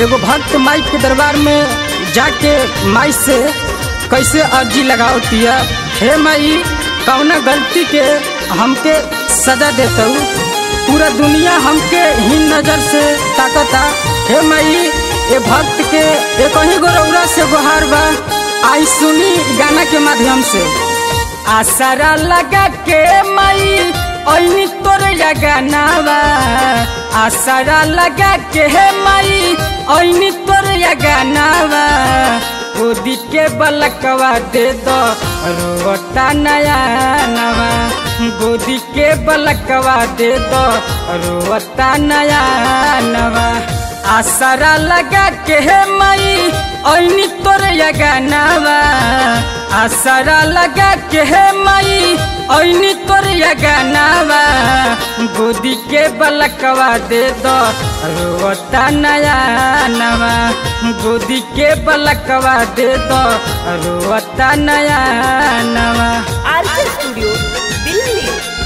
एगो भक्त माई के दरबार में जाके माई से कैसे अर्जी लगावतिया, हे माई कौना गलती के हमके सजा देता, पूरा दुनिया हमके हीन नजर से ताकता। हे माई ये भक्त के एक ही गौरौरा से गुहार बा, आई सुनी गाना के माध्यम से। आसरा लगा के माई ओइनी तोरे या गाना बा, आसरा लगा के हे माई ओइनी तोरे या गाना बा। गोदी के बलकवा दे दो रोता नया नवा, गोदी के बलकवा दे दो रोता नया नवा। आसरा लगा के हे माई ओइनी तोरे या गाना बा, आसरा लगा के हे माई ओइनी तोरे या गाना बा। गोदी के बलकवा दे दो रोता नया नवा, गोदी के बलकवा दे दो रोता नया नवा। RK studio Delhi.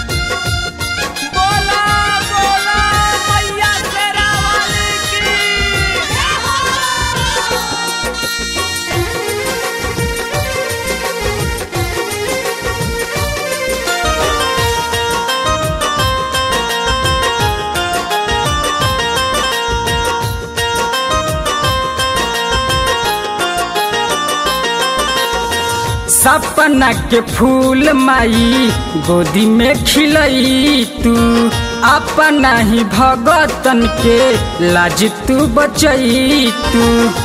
बोला बोला मैया तेरा वाली की। सपना के फूल माई गोदी में खिलई तू, अपना ही भगतन के लाज तू बचई तू।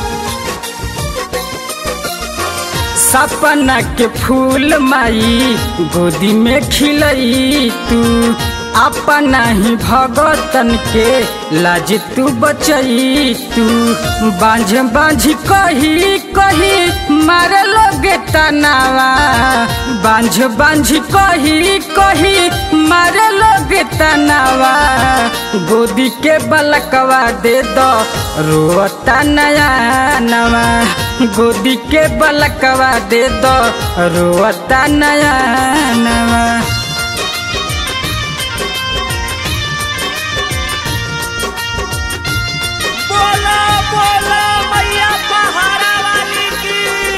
सपना के फूल माई गोदी में खिलई तू, अपना ही भगतन के लाज तू बचई तू। बांझ बांझ कही कही मारे लोगे तनावा, बांझ बांझ कही कही मारे लोगे तनावा। गोदी के बलकवा दे दो रोता नया नवा, गोदी के बलकवा दे दो रोता नया नवा। बोला बोला मैया पहाड़ा वाली की।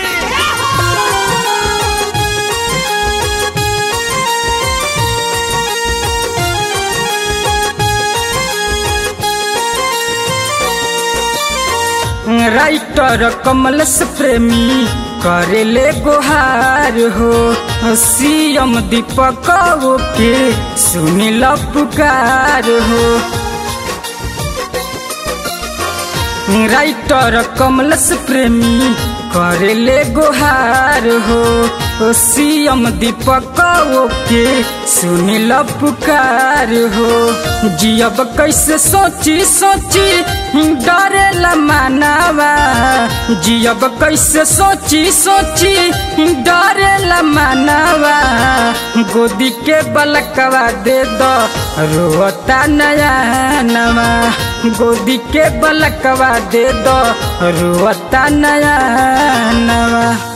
राइटर कमलेश प्रेमी करेले गुहार हो, सीएम दीपक के सुनिल पुकार हो। राइटर कमलेश प्रेमी करेले गुहार हो, सीएम दीपक के सुनिल पुकार हो। जियब कैसे सोची सोची डरेला मानवा, जियब कैसे सोची सोची डरेला मानवा। गोदी के बलकवा दे दो रोता नया नवा, गोदी के बलकवा दे दो रोता नया नवा।